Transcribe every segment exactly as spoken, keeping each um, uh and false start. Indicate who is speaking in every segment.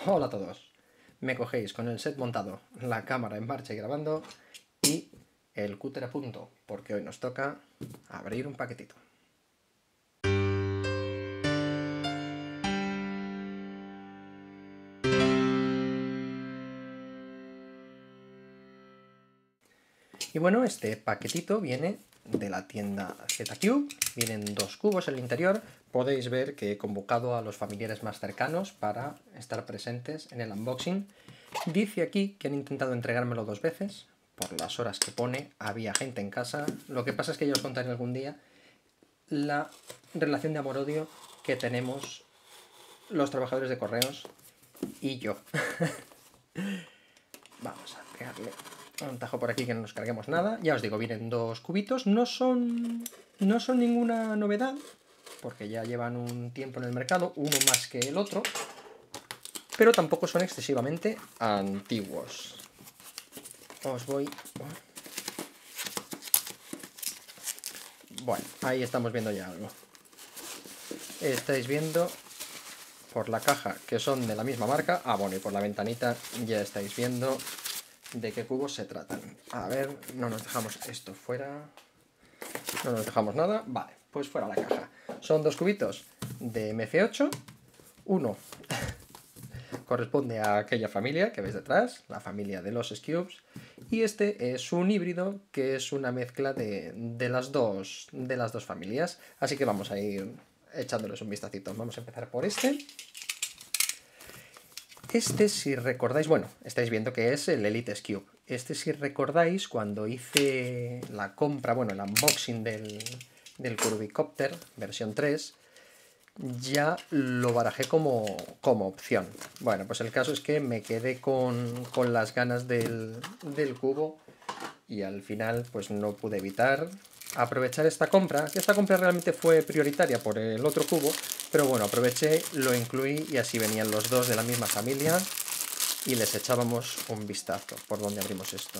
Speaker 1: Hola a todos. Me cogéis con el set montado, la cámara en marcha y grabando y el cúter a punto, porque hoy nos toca abrir un paquetito. Y bueno, este paquetito viene de la tienda Z-Cube, vienen dos cubos en el interior. Podéis ver que he convocado a los familiares más cercanos para estar presentes en el unboxing. Dice aquí que han intentado entregármelo dos veces, por las horas que pone, había gente en casa. Lo que pasa es que ya os contaré algún día la relación de amor-odio que tenemos los trabajadores de correos y yo. Vamos a pegarle un tajo por aquí que no nos carguemos nada. Ya os digo, vienen dos cubitos. No son, no son ninguna novedad, porque ya llevan un tiempo en el mercado, uno más que el otro, pero tampoco son excesivamente antiguos. Os voy... Bueno, ahí estamos viendo ya algo. Estáis viendo por la caja que son de la misma marca. Ah, bueno, y por la ventanita ya estáis viendo de qué cubos se tratan. A ver, no nos dejamos esto fuera. No nos dejamos nada. Vale, pues fuera la caja. Son dos cubitos de M F ocho. Uno corresponde a aquella familia que veis detrás, la familia de los Scubes. Y este es un híbrido que es una mezcla de, de, las dos, de las dos familias. Así que vamos a ir echándoles un vistacito. Vamos a empezar por este. Este, si recordáis, bueno, estáis viendo que es el Elite Cube. Este, si recordáis, cuando hice la compra, bueno, el unboxing del, del Curbicopter versión tres, ya lo barajé como, como opción. Bueno, pues el caso es que me quedé con, con las ganas del, del cubo y al final pues no pude evitar aprovechar esta compra, que esta compra realmente fue prioritaria por el otro cubo, pero bueno, aproveché, lo incluí y así venían los dos de la misma familia y les echábamos un vistazo. ¿Por dónde abrimos esto?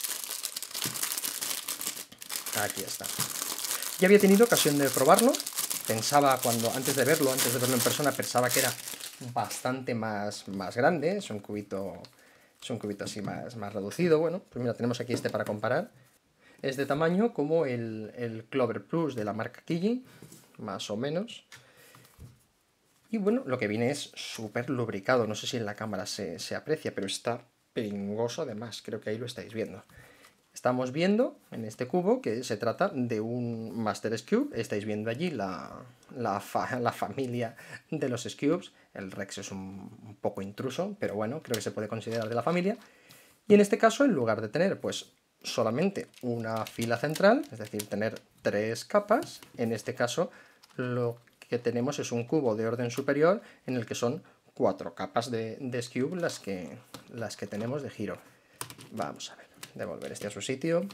Speaker 1: Aquí está. Ya había tenido ocasión de probarlo. Pensaba cuando, antes de verlo, antes de verlo en persona, pensaba que era bastante más, más grande. Es un cubito, es un cubito así más, más reducido. Bueno, pues mira, tenemos aquí este para comparar. Es de tamaño como el, el Clover Plus de la marca Kiji, más o menos. Y bueno, lo que viene es súper lubricado. No sé si en la cámara se, se aprecia, pero está pringoso además. Creo que ahí lo estáis viendo. Estamos viendo en este cubo que se trata de un Master Cube. Estáis viendo allí la, la, fa, la familia de los Cubes. El Rex es un, un poco intruso, pero bueno, creo que se puede considerar de la familia. Y en este caso, en lugar de tener pues solamente una fila central, es decir, tener tres capas, en este caso lo que tenemos es un cubo de orden superior en el que son cuatro capas de, de Cube las que, las que tenemos de giro. Vamos a ver, devolver este a su sitio.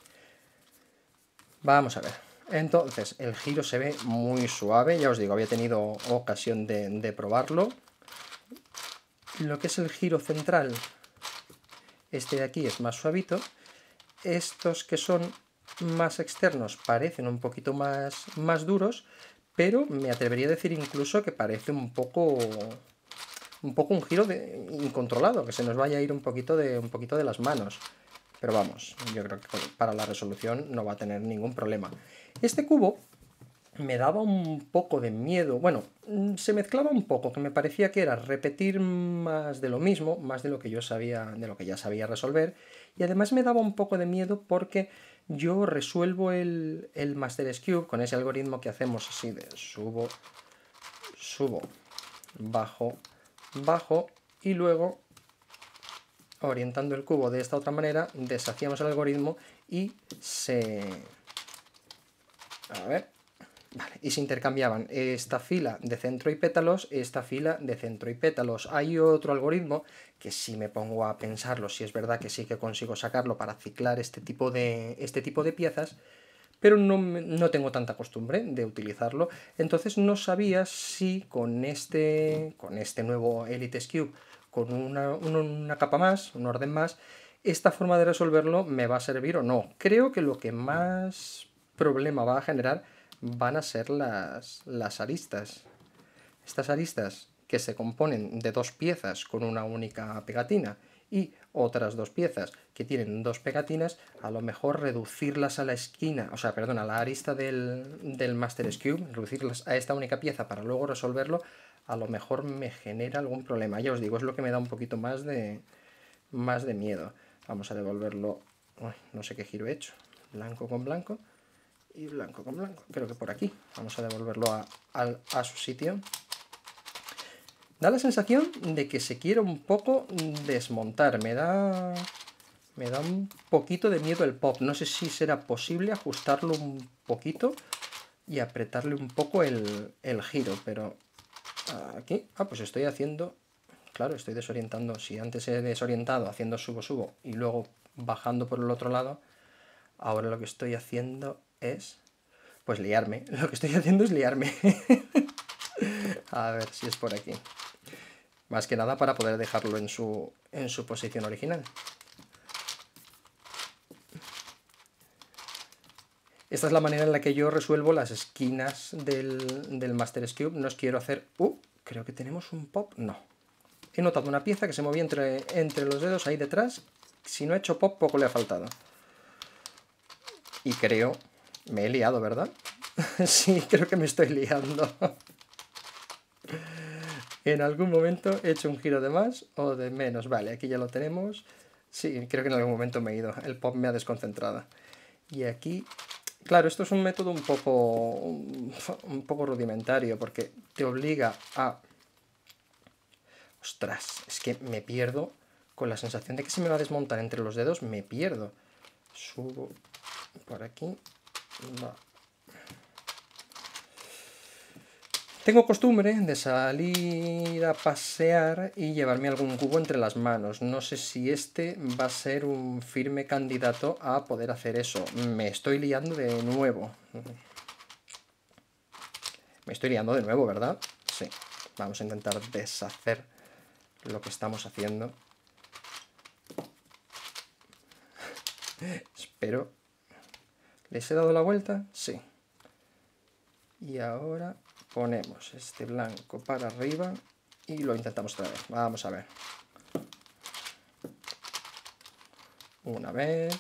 Speaker 1: Vamos a ver. Entonces, el giro se ve muy suave, ya os digo, había tenido ocasión de, de probarlo. Lo que es el giro central, este de aquí es más suavito. Estos que son más externos parecen un poquito más, más duros, pero me atrevería a decir incluso que parece un poco un poco un giro de, incontrolado, que se nos vaya a ir un poquito, de, un poquito de las manos. Pero vamos, yo creo que para la resolución no va a tener ningún problema. Este cubo me daba un poco de miedo, bueno, se mezclaba un poco, que me parecía que era repetir más de lo mismo, más de lo que yo sabía, de lo que ya sabía resolver, y además me daba un poco de miedo porque yo resuelvo el, el Master Cube con ese algoritmo que hacemos así de subo, subo, bajo, bajo, y luego orientando el cubo de esta otra manera deshacíamos el algoritmo y se... a ver... Vale, y se intercambiaban esta fila de centro y pétalos, esta fila de centro y pétalos. Hay otro algoritmo que si me pongo a pensarlo, si es verdad que sí que consigo sacarlo para ciclar este tipo de, este tipo de piezas, pero no, no tengo tanta costumbre de utilizarlo, entonces no sabía si con este, con este nuevo Elite Cube, con una, una capa más, un orden más, esta forma de resolverlo me va a servir o no. Creo que lo que más problema va a generar van a ser las, las aristas. Estas aristas que se componen de dos piezas con una única pegatina y otras dos piezas que tienen dos pegatinas, a lo mejor reducirlas a la esquina, o sea, perdón, a la arista del, del Master Cube, reducirlas a esta única pieza para luego resolverlo, a lo mejor me genera algún problema. Ya os digo, es lo que me da un poquito más de, más de miedo. Vamos a devolverlo, uy, no sé qué giro he hecho, blanco con blanco y blanco con blanco, creo que por aquí. Vamos a devolverlo a, a, a su sitio. Da la sensación de que se quiere un poco desmontar. Me da, me da un poquito de miedo el pop. No sé si será posible ajustarlo un poquito y apretarle un poco el, el giro. Pero aquí, ah, pues estoy haciendo... Claro, estoy desorientando. Si antes he desorientado haciendo subo-subo y luego bajando por el otro lado, ahora lo que estoy haciendo es... pues liarme. Lo que estoy haciendo es liarme. A ver si es por aquí. Más que nada para poder dejarlo en su, en su posición original. Esta es la manera en la que yo resuelvo las esquinas del, del Master Cube. No os quiero hacer... Uh, creo que tenemos un pop. No. He notado una pieza que se movía entre, entre los dedos ahí detrás. Si no he hecho pop, poco le ha faltado. Y creo... Me he liado, ¿verdad? Sí, creo que me estoy liando. En algún momento he hecho un giro de más o de menos. Vale, aquí ya lo tenemos. Sí, creo que en algún momento me he ido. El pop me ha desconcentrado. Y aquí... Claro, esto es un método un poco, un, un poco rudimentario porque te obliga a... Ostras, es que me pierdo con la sensación de que se me va a desmontar entre los dedos. Me pierdo. Subo por aquí. Va. Tengo costumbre de salir a pasear y llevarme algún cubo entre las manos. No sé si este va a ser un firme candidato a poder hacer eso. Me estoy liando de nuevo. Me estoy liando de nuevo, ¿verdad? Sí. Vamos a intentar deshacer lo que estamos haciendo. Espero. ¿Les he dado la vuelta? Sí. Y ahora... ponemos este blanco para arriba y lo intentamos otra vez. Vamos a ver. Una vez.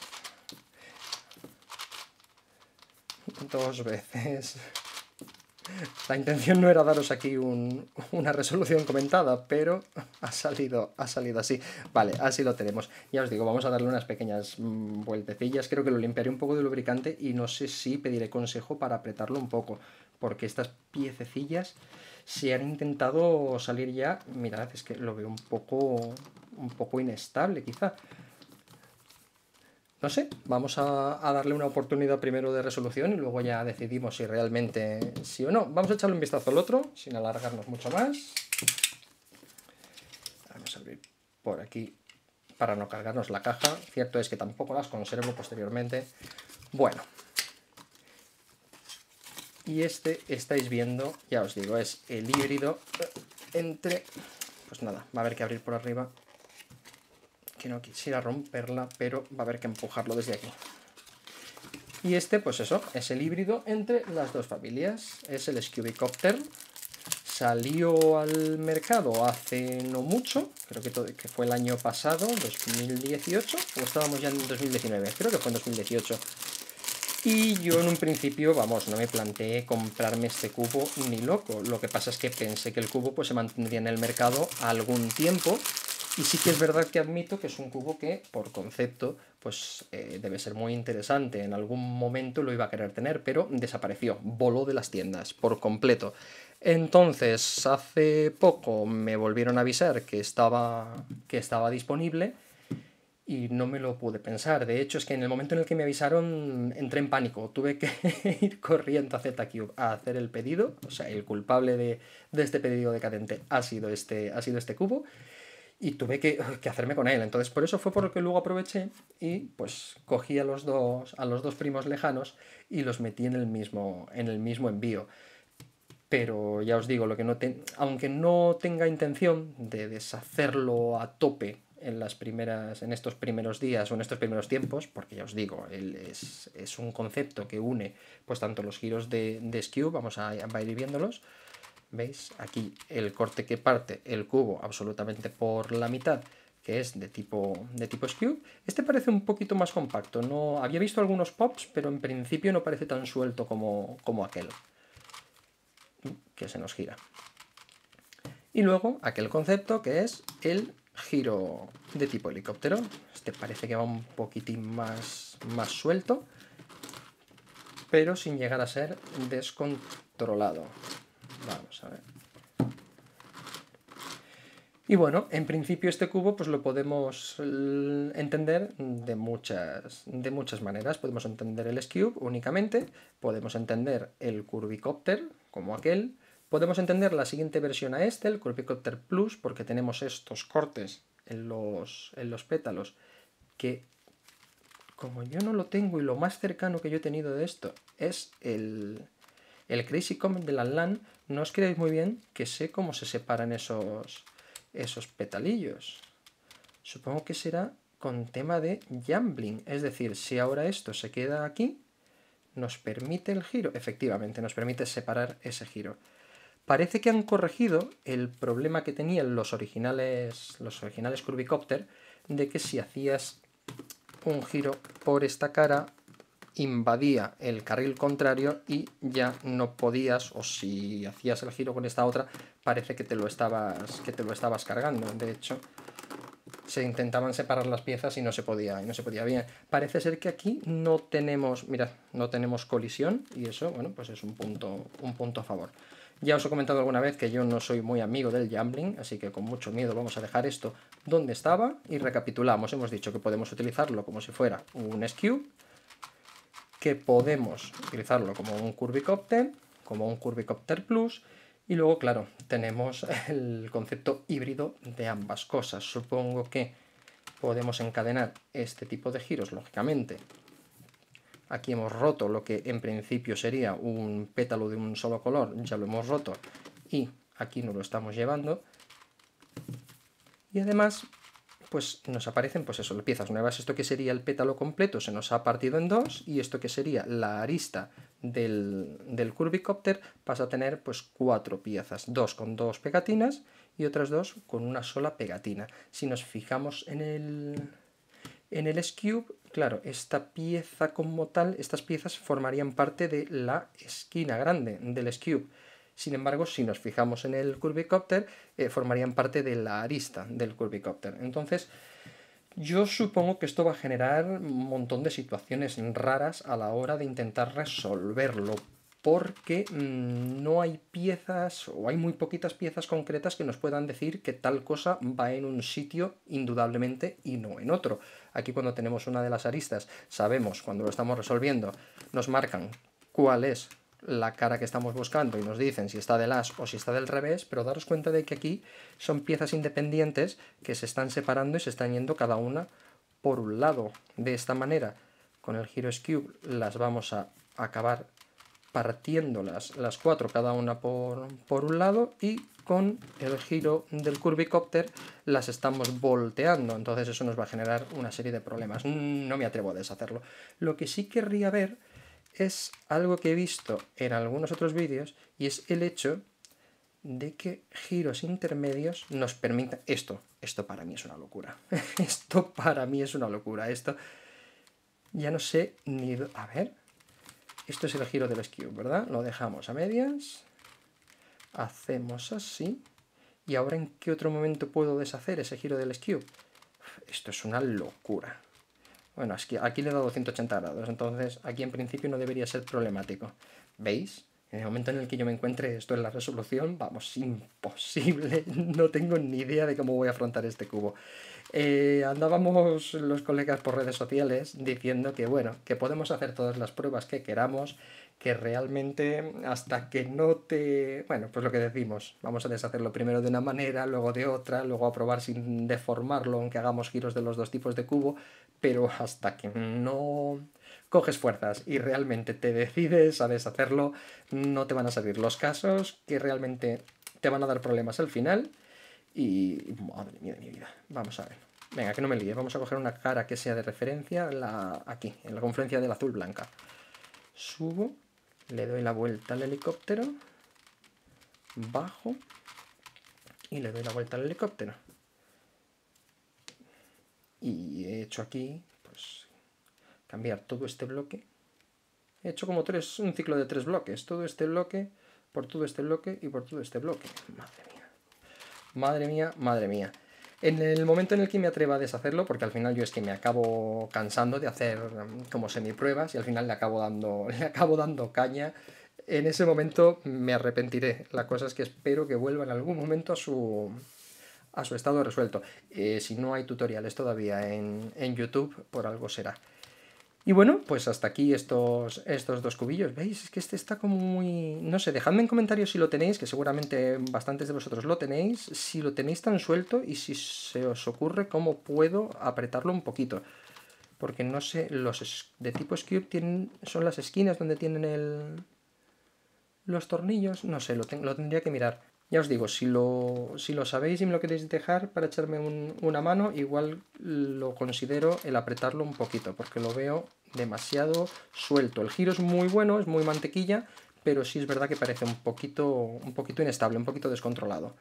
Speaker 1: Dos veces. La intención no era daros aquí un, una resolución comentada, pero ha salido, ha salido así. Vale, así lo tenemos. Ya os digo, vamos a darle unas pequeñas mmm, vueltecillas. Creo que lo limpiaré un poco de lubricante y no sé si pediré consejo para apretarlo un poco, porque estas piececillas se han intentado salir ya. Mirad, es que lo veo un poco, un poco inestable quizá. No sé, vamos a, a darle una oportunidad primero de resolución y luego ya decidimos si realmente sí o no. Vamos a echarle un vistazo al otro, sin alargarnos mucho más. Vamos a abrir por aquí para no cargarnos la caja. Cierto es que tampoco las conservo posteriormente. Bueno. Y este, estáis viendo, ya os digo, es el híbrido entre... Pues nada, va a haber que abrir por arriba. Que no quisiera romperla, pero va a haber que empujarlo desde aquí. Y este, pues eso, es el híbrido entre las dos familias. Es el Scubicopter. Salió al mercado hace no mucho, creo que, todo, que fue el año pasado, dos mil dieciocho, o estábamos ya en dos mil diecinueve, creo que fue en dos mil dieciocho. Y yo en un principio, vamos, no me planteé comprarme este cubo ni loco. Lo que pasa es que pensé que el cubo pues se mantendría en el mercado algún tiempo. Y sí que es verdad que admito que es un cubo que, por concepto, pues eh, debe ser muy interesante. En algún momento lo iba a querer tener, pero desapareció, voló de las tiendas, por completo. Entonces, hace poco me volvieron a avisar que estaba, que estaba disponible y no me lo pude pensar. De hecho, es que en el momento en el que me avisaron entré en pánico. Tuve que ir corriendo a Z-Cube a hacer el pedido. O sea, el culpable de, de este pedido decadente ha sido este, ha sido este cubo. Y tuve que, que hacerme con él. Entonces, por eso fue por lo que luego aproveché y pues cogí a los dos, a los dos primos lejanos y los metí en el mismo, en el mismo envío. Pero ya os digo, lo que no te, aunque no tenga intención de deshacerlo a tope en, las primeras, en estos primeros días o en estos primeros tiempos, porque ya os digo, él es, es un concepto que une pues tanto los giros de, de Skew, vamos a, a ir viéndolos. ¿Veis? Aquí el corte que parte el cubo absolutamente por la mitad, que es de tipo, de tipo Scube. Este parece un poquito más compacto. No, había visto algunos pops, pero en principio no parece tan suelto como, como aquel, que se nos gira. Y luego aquel concepto que es el giro de tipo helicóptero. Este parece que va un poquitín más, más suelto, pero sin llegar a ser descontrolado. Vamos a ver. Y bueno, en principio este cubo pues lo podemos entender de muchas, de muchas maneras. Podemos entender el Scube únicamente, podemos entender el Curvicopter como aquel, podemos entender la siguiente versión a este, el Curvicopter Plus, porque tenemos estos cortes en los, en los pétalos que, como yo no lo tengo y lo más cercano que yo he tenido de esto es el, el Crazy Comet de la LAN, no os creáis muy bien que sé cómo se separan esos, esos petalillos. Supongo que será con tema de jambling, es decir, si ahora esto se queda aquí, nos permite el giro, efectivamente, nos permite separar ese giro. Parece que han corregido el problema que tenían los originales, los originales Curvicopter, de que si hacías un giro por esta cara, invadía el carril contrario y ya no podías, o si hacías el giro con esta otra, parece que te lo estabas, que te lo estabas cargando. De hecho, se intentaban separar las piezas y no se podía, y no se podía bien. Parece ser que aquí no tenemos, mirad, no tenemos colisión y eso, bueno, pues es un punto, un punto a favor. Ya os he comentado alguna vez que yo no soy muy amigo del jambling, así que con mucho miedo vamos a dejar esto donde estaba y recapitulamos. Hemos dicho que podemos utilizarlo como si fuera un Scube, que podemos utilizarlo como un Curvicopter, como un Curvicopter Plus, y luego, claro, tenemos el concepto híbrido de ambas cosas. Supongo que podemos encadenar este tipo de giros, lógicamente. Aquí hemos roto lo que en principio sería un pétalo de un solo color, ya lo hemos roto, y aquí nos lo estamos llevando. Y además, pues nos aparecen, pues eso, piezas nuevas. Esto que sería el pétalo completo se nos ha partido en dos, y esto que sería la arista del, del Curvicopter pasa a tener pues cuatro piezas, dos con dos pegatinas y otras dos con una sola pegatina. Si nos fijamos en el, en el Scube, claro, esta pieza como tal, estas piezas formarían parte de la esquina grande del Scube. Sin embargo, si nos fijamos en el Curvicopter, eh, formarían parte de la arista del Curvicopter. Entonces, yo supongo que esto va a generar un montón de situaciones raras a la hora de intentar resolverlo, porque mmm, no hay piezas, o hay muy poquitas piezas concretas que nos puedan decir que tal cosa va en un sitio indudablemente y no en otro. Aquí, cuando tenemos una de las aristas, sabemos, cuando lo estamos resolviendo, nos marcan cuál es la cara que estamos buscando y nos dicen si está del as o si está del revés, pero daros cuenta de que aquí son piezas independientes que se están separando y se están yendo cada una por un lado. De esta manera, con el giro Scube las vamos a acabar partiéndolas las cuatro cada una por, por un lado, y con el giro del Curvicopter las estamos volteando, entonces eso nos va a generar una serie de problemas. No me atrevo a deshacerlo. Lo que sí querría ver es algo que he visto en algunos otros vídeos, y es el hecho de que giros intermedios nos permitan... Esto, esto para mí es una locura. Esto para mí es una locura. Esto ya no sé ni... A ver, esto es el giro del Scube, ¿verdad? Lo dejamos a medias. Hacemos así. ¿Y ahora en qué otro momento puedo deshacer ese giro del Scube? Esto es una locura. Bueno, es que aquí le he dado ciento ochenta grados, entonces aquí en principio no debería ser problemático. ¿Veis? En el momento en el que yo me encuentre esto en la resolución, vamos, imposible. No tengo ni idea de cómo voy a afrontar este cubo. Eh, andábamos los colegas por redes sociales diciendo que, bueno, que podemos hacer todas las pruebas que queramos, que realmente hasta que no te... Bueno, pues lo que decimos, vamos a deshacerlo primero de una manera, luego de otra, luego a probar sin deformarlo, aunque hagamos giros de los dos tipos de cubo, pero hasta que no coges fuerzas y realmente te decides a deshacerlo, no te van a salir los casos que realmente te van a dar problemas al final. Y... madre mía de mi vida, vamos a ver. Venga, que no me líe, vamos a coger una cara que sea de referencia, la... aquí, en la confluencia del azul blanca. Subo, le doy la vuelta al helicóptero, bajo y le doy la vuelta al helicóptero. Y he hecho aquí, pues, cambiar todo este bloque. He hecho como tres, un ciclo de tres bloques. Todo este bloque, por todo este bloque y por todo este bloque. Madre mía. Madre mía, madre mía. En el momento en el que me atreva a deshacerlo, porque al final yo es que me acabo cansando de hacer como semipruebas y al final le acabo dando, le acabo dando caña, en ese momento me arrepentiré. La cosa es que espero que vuelva en algún momento a su, a su estado resuelto. Eh, si no hay tutoriales todavía en, en YouTube, por algo será. Y bueno, pues hasta aquí estos, estos dos cubillos. ¿Veis? Es que este está como muy... No sé, dejadme en comentarios si lo tenéis, que seguramente bastantes de vosotros lo tenéis. Si lo tenéis tan suelto y si se os ocurre cómo puedo apretarlo un poquito. Porque no sé, los de tipo Skew tienen, son las esquinas donde tienen el... los tornillos. No sé, lo, ten, lo tendría que mirar. Ya os digo, si lo, si lo sabéis y me lo queréis dejar para echarme un, una mano, igual lo considero el apretarlo un poquito, porque lo veo demasiado suelto. El giro es muy bueno, es muy mantequilla, pero sí es verdad que parece un poquito, un poquito inestable, un poquito descontrolado.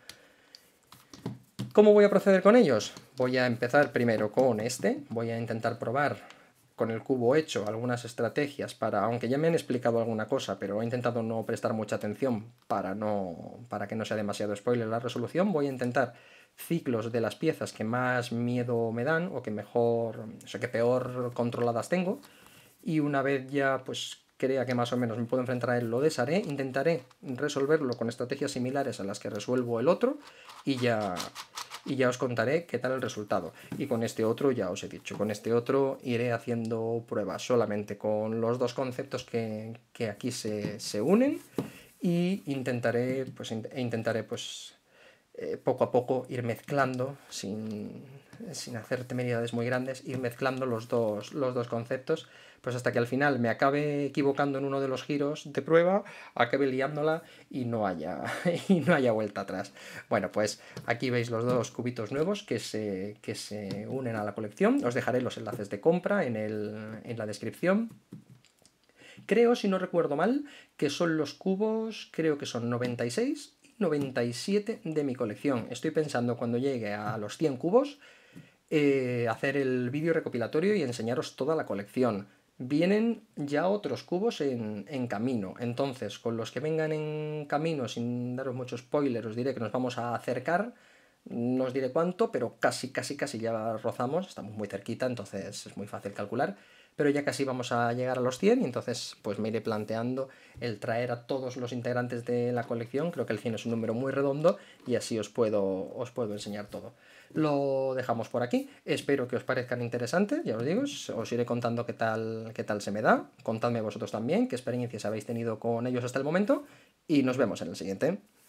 Speaker 1: ¿Cómo voy a proceder con ellos? Voy a empezar primero con este, voy a intentar probar con el cubo hecho algunas estrategias para, aunque ya me han explicado alguna cosa, pero he intentado no prestar mucha atención para, no, para que no sea demasiado spoiler la resolución, voy a intentar ciclos de las piezas que más miedo me dan o que mejor, o sea, que peor controladas tengo, y una vez ya pues crea que más o menos me puedo enfrentar a él, lo desharé, intentaré resolverlo con estrategias similares a las que resuelvo el otro y ya, y ya os contaré qué tal el resultado. Y con este otro, ya os he dicho, con este otro iré haciendo pruebas solamente con los dos conceptos que, que aquí se, se unen y intentaré, pues, intentaré pues, eh, poco a poco ir mezclando, sin, sin hacer temeridades muy grandes, ir mezclando los dos, los dos conceptos, pues hasta que al final me acabe equivocando en uno de los giros de prueba, acabe liándola y no haya, y no haya vuelta atrás. Bueno, pues aquí veis los dos cubitos nuevos que se, que se unen a la colección. Os dejaré los enlaces de compra en, el, en la descripción. Creo, si no recuerdo mal, que son los cubos, creo que son noventa y seis y noventa y siete de mi colección. Estoy pensando cuando llegue a los cien cubos eh, hacer el vídeo recopilatorio y enseñaros toda la colección. Vienen ya otros cubos en, en camino, entonces con los que vengan en camino, sin daros mucho spoiler, os diré que nos vamos a acercar, no os diré cuánto, pero casi, casi, casi ya rozamos, estamos muy cerquita, entonces es muy fácil calcular, pero ya casi vamos a llegar a los cien y entonces pues me iré planteando el traer a todos los integrantes de la colección. Creo que el cien es un número muy redondo y así os puedo, os puedo enseñar todo. Lo dejamos por aquí, espero que os parezcan interesantes, ya os digo, os iré contando qué tal, qué tal se me da, contadme vosotros también qué experiencias habéis tenido con ellos hasta el momento y nos vemos en el siguiente.